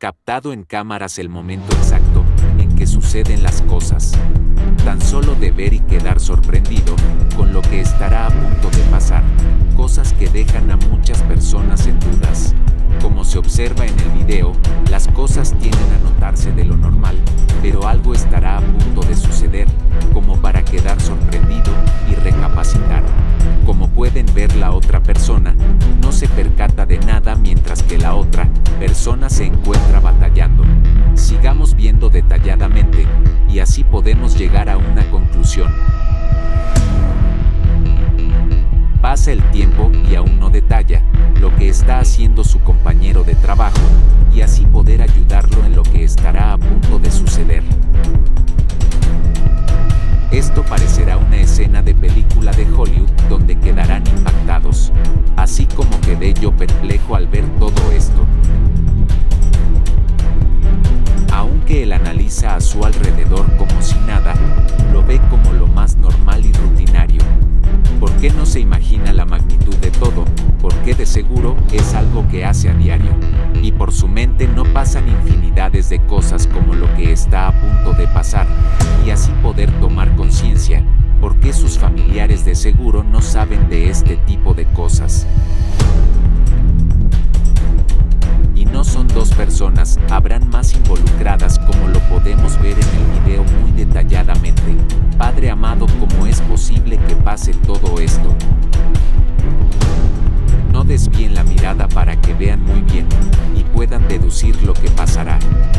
captado en cámaras el momento exacto en que suceden las cosas. Tan solo de ver y quedar sorprendido con lo que estará a punto de pasar, cosas que dejan a muchas personas en dudas. Como se observa en el video, las cosas tienden a notarse de lo normal, pero algo estará a punto de suceder, como para quedar sorprendido y recapacitar. Como pueden ver, la otra persona no se percata de nada mientras que la otra persona se encuentra batallando. Sigamos viendo detalladamente, y así podemos llegar a una conclusión. Pasa el tiempo y aún no detalla lo que está haciendo su compañero de trabajo, y así poder ayudarlo en lo que estará a punto de suceder. Esto parecerá una escena de película de Hollywood donde quedarán impactados, así como quedé yo perplejo al ver todo esto. Aunque él analiza a su alrededor como si nada, lo ve como lo más normal y rutinario. ¿Por qué no se imagina la magnitud de todo? Porque de seguro es algo que hace a diario, y por su mente no pasan infinidades de cosas como lo que está a punto de pasar, y así poder tomar conciencia, porque sus familiares de seguro no saben de este tipo de cosas. Y no son dos personas, habrán más involucradas, como lo podemos ver en el video muy detalladamente. Padre amado, ¿cómo es posible que pase todo esto? No desvíen la mirada para que vean muy bien y puedan deducir lo que pasará.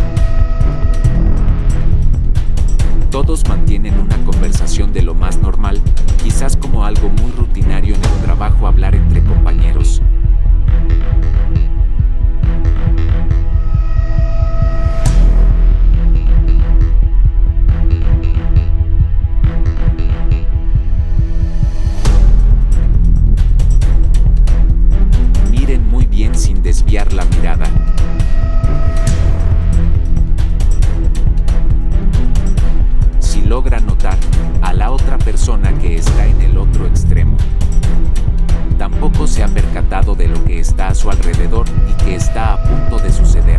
Todos mantienen una conversación de lo más normal, quizás como algo muy rutinario en el trabajo, hablar entre compañeros. Miren muy bien sin desviar la mirada. Si logran notar a la otra persona que está en el otro extremo, tampoco se ha percatado de lo que está a su alrededor y que está a punto de suceder.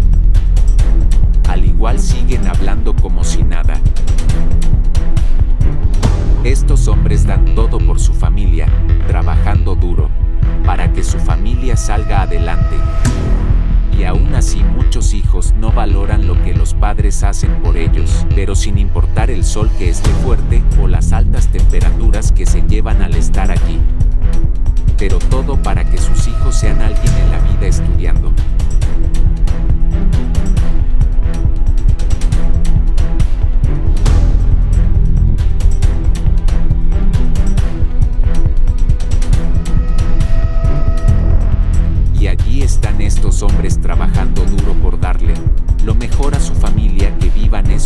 Al igual siguen hablando como si nada. Estos hombres dan todo por su familia, trabajando duro, para que su familia salga adelante. Y aún así muchos hijos no valoran lo que los padres hacen por ellos, pero sin importar el sol que esté fuerte o las altas temperaturas que se llevan al estar allí. Pero todo para que sus hijos sean alguien en la vida estudiando. Y allí están estos hombres trabajando duro por darle lo mejor a su familia, que vivan